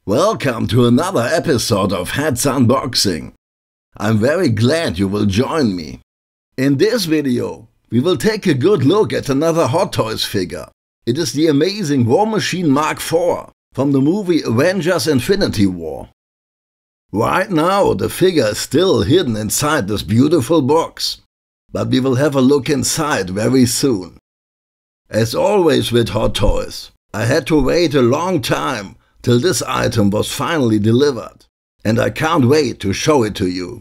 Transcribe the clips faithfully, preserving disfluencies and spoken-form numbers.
Welcome to another episode of Hats Unboxing. I'm very glad you will join me. In this video, we will take a good look at another Hot Toys figure. It is the amazing War Machine Mark four from the movie Avengers: Infinity War. Right now, the figure is still hidden inside this beautiful box, but we will have a look inside very soon. As always with Hot Toys, I had to wait a long time till this item was finally delivered, and I can't wait to show it to you.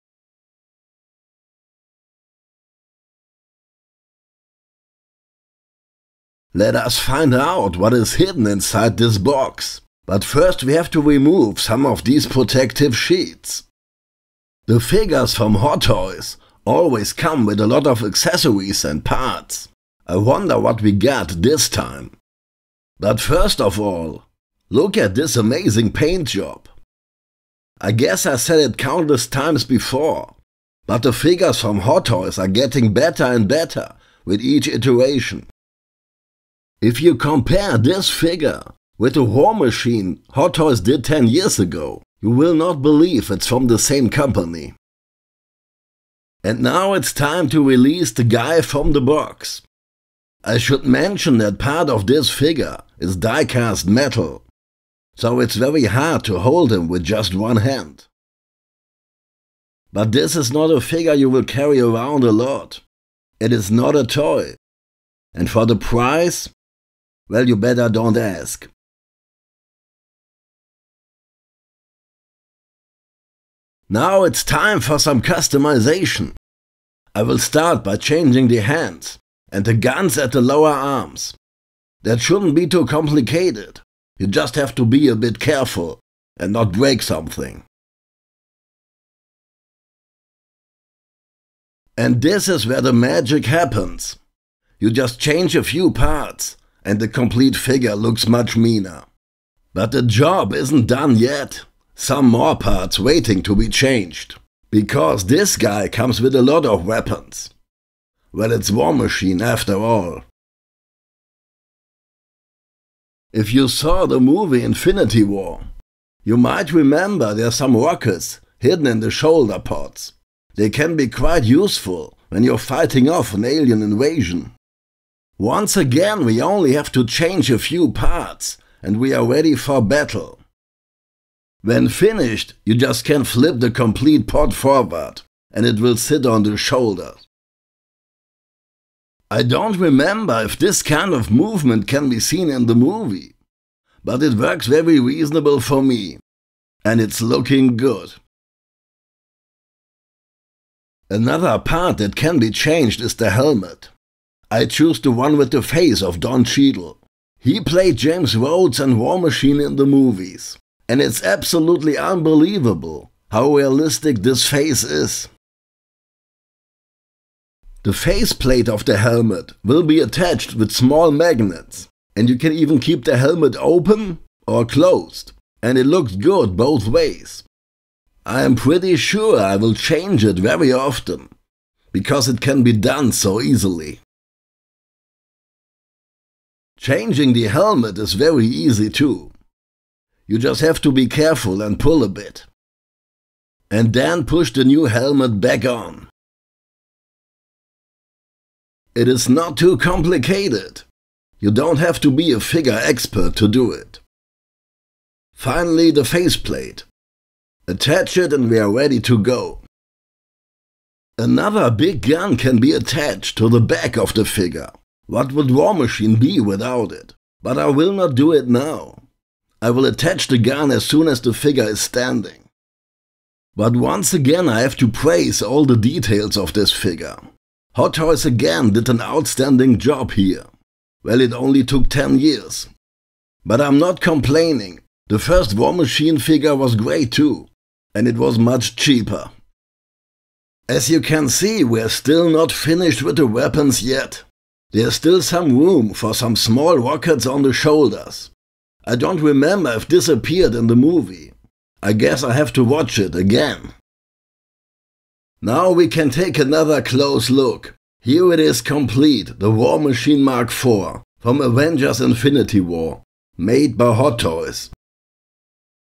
Let us find out what is hidden inside this box. But first we have to remove some of these protective sheets. The figures from Hot Toys always come with a lot of accessories and parts. I wonder what we got this time. But first of all, look at this amazing paint job. I guess I said it countless times before, but the figures from Hot Toys are getting better and better with each iteration. If you compare this figure with the War Machine Hot Toys did ten years ago, you will not believe it's from the same company. And now it's time to release the guy from the box. I should mention that part of this figure is die-cast metal, so it's very hard to hold him with just one hand. But this is not a figure you will carry around a lot. It is not a toy. And for the price, well, you better don't ask. Now it's time for some customization. I will start by changing the hands and the guns at the lower arms. That shouldn't be too complicated. You just have to be a bit careful and not break something. And this is where the magic happens. You just change a few parts and the complete figure looks much meaner. But the job isn't done yet. Some more parts waiting to be changed. Because this guy comes with a lot of weapons. Well, it's War Machine after all. If you saw the movie Infinity War, you might remember there are some rockets hidden in the shoulder pods. They can be quite useful when you're fighting off an alien invasion. Once again, we only have to change a few parts and we are ready for battle. When finished, you just can flip the complete pod forward and it will sit on the shoulders. I don't remember if this kind of movement can be seen in the movie, but it works very reasonable for me, and it's looking good. Another part that can be changed is the helmet. I choose the one with the face of Don Cheadle. He played James Rhodes and War Machine in the movies, and it's absolutely unbelievable how realistic this face is. The faceplate of the helmet will be attached with small magnets, and you can even keep the helmet open or closed, and it looks good both ways. I am pretty sure I will change it very often, because it can be done so easily. Changing the helmet is very easy too. You just have to be careful and pull a bit. And then push the new helmet back on. It is not too complicated. You don't have to be a figure expert to do it. Finally, the faceplate. Attach it and we are ready to go. Another big gun can be attached to the back of the figure. What would War Machine be without it? But I will not do it now. I will attach the gun as soon as the figure is standing. But once again I have to praise all the details of this figure. Hot Toys again did an outstanding job here. Well, it only took ten years. But I'm not complaining. The first War Machine figure was great too, and it was much cheaper. As you can see, we're still not finished with the weapons yet. There's still some room for some small rockets on the shoulders. I don't remember if this appeared in the movie. I guess I have to watch it again. Now we can take another close look. Here it is complete, the War Machine Mark four from Avengers: Infinity War, made by Hot Toys.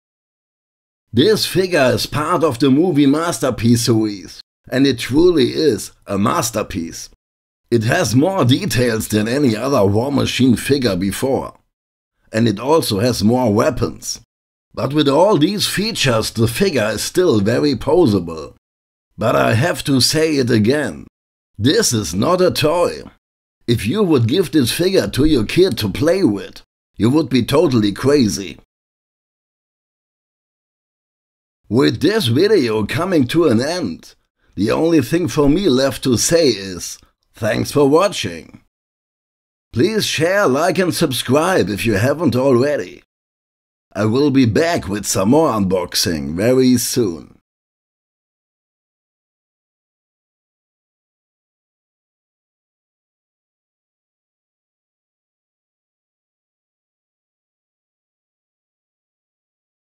This figure is part of the movie Masterpiece series, and it truly is a masterpiece. It has more details than any other War Machine figure before, and it also has more weapons. But with all these features, the figure is still very poseable. But I have to say it again, this is not a toy. If you would give this figure to your kid to play with, you would be totally crazy. With this video coming to an end, the only thing for me left to say is, thanks for watching. Please share, like and subscribe if you haven't already. I will be back with some more unboxing very soon.